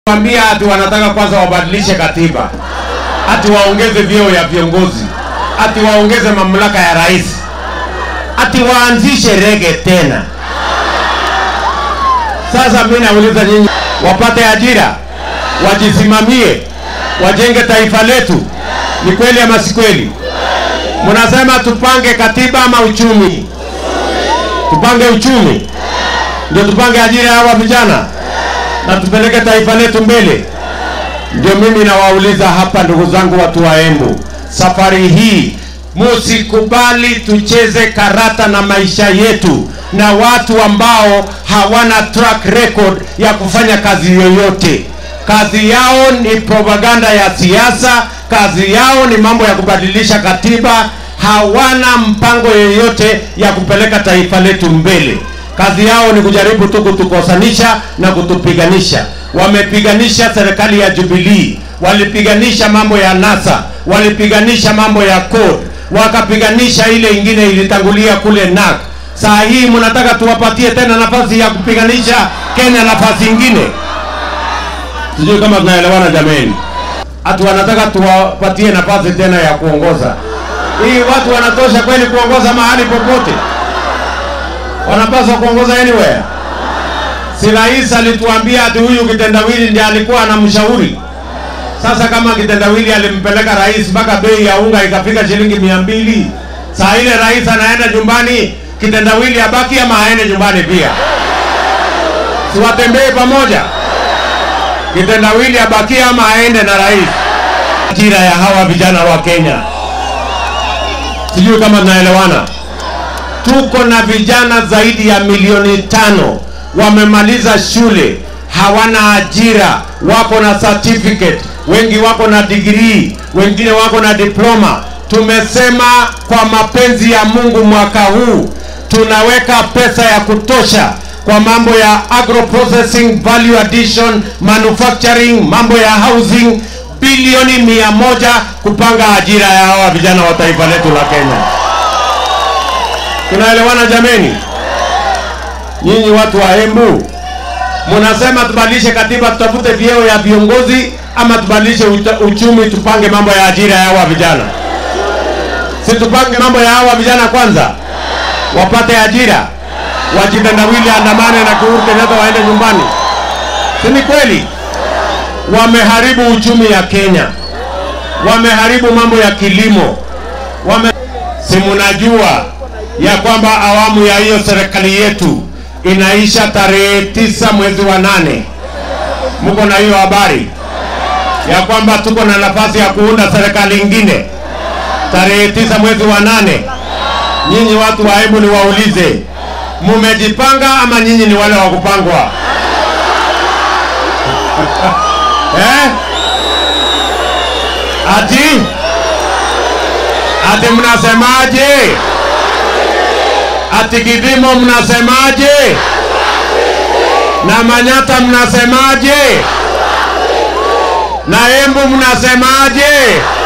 Wambia ati wanataka kwanza wabadilishe katiba, ati waongeze vyeo ya viongozi, ati waongeze mamlaka ya rais, ati waanzishe rege tena. Sasa mimi nauliza nyinyi, wapate ajira, wajisimamie, wajenge taifa letu, ni kweli ama si kweli? Mnasema tupange katiba ama uchumi? Tupange uchumi ndio tupange ajira hawa vijana na tupeleke taifa letu mbele. Ndio mimi nawauliza hapa, ndugu zangu watu wa Embu, safari hii musikubali tucheze karata na maisha yetu na watu ambao hawana track record ya kufanya kazi yoyote. Kazi yao ni propaganda ya siasa, kazi yao ni mambo ya kubadilisha katiba, hawana mpango yoyote ya kupeleka taifa letu mbele. Kazi yao ni kujaribu tu kutukosanisha na kutupiganisha. Wamepiganisha serikali ya Jubilee, walipiganisha mambo ya NASA, walipiganisha mambo ya code, wakapiganisha ile ingine ilitangulia kule NAK. Saa hii mnataka tuwapatie tena nafasi ya kupiganisha Kenya nafasi ingine? Sijui kama tunaelewana jameni. Atu wanataka tuwapatie nafasi tena ya kuongoza. Hii watu wanatosha kweli kuongoza mahali popote? Wanapaswa kuongoza anywhere? Si rais alituambia ati huyu kitendawili ndiye alikuwa anamshauri. Sasa kama kitendawili alimpeleka rais mpaka bei ya unga ikafika shilingi 200, saa ile rais anaenda nyumbani, kitendawili abaki ama aende nyumbani pia? Si watembee pamoja? Kitendawili abaki ama aende na rais? Ajira ya hawa vijana wa Kenya, sijui kama tunaelewana. Tuko na vijana zaidi ya 500,000 wamemaliza shule, hawana ajira, wako na certificate, wengi wako na degree, wengine wako na diploma. Tumesema kwa mapenzi ya Mungu mwaka huu tunaweka pesa ya kutosha kwa mambo ya agro processing, value addition, manufacturing, mambo ya housing, bilioni 100 kupanga ajira ya hawa vijana wa taifa letu la Kenya. Tunaelewana jameni? Nyinyi watu wa Embu, mnasema tubadilishe katiba tutafute vyeo ya viongozi ama tubadilishe uchumi tupange mambo ya ajira ya hawa vijana? Si tupange mambo ya hawa vijana kwanza, wapate ajira, wajitendawili andamane na Uhuru Kenyatta waende nyumbani. Si ni kweli? Wameharibu uchumi ya Kenya, wameharibu mambo ya kilimo, si mnajua ya kwamba awamu ya hiyo serikali yetu inaisha tarehe 9 mwezi wa 8? Mko na hiyo habari ya kwamba tuko na nafasi ya kuunda serikali ingine tarehe 9 mwezi wa 8? Nyinyi watu wa Embu niwaulize, mumejipanga ama nyinyi ni wale wa kupangwa? Ati mnasemaje? Ati Kidimo mnasemaje? Na Manyata mnasemaje? Na Embu mnasemaje?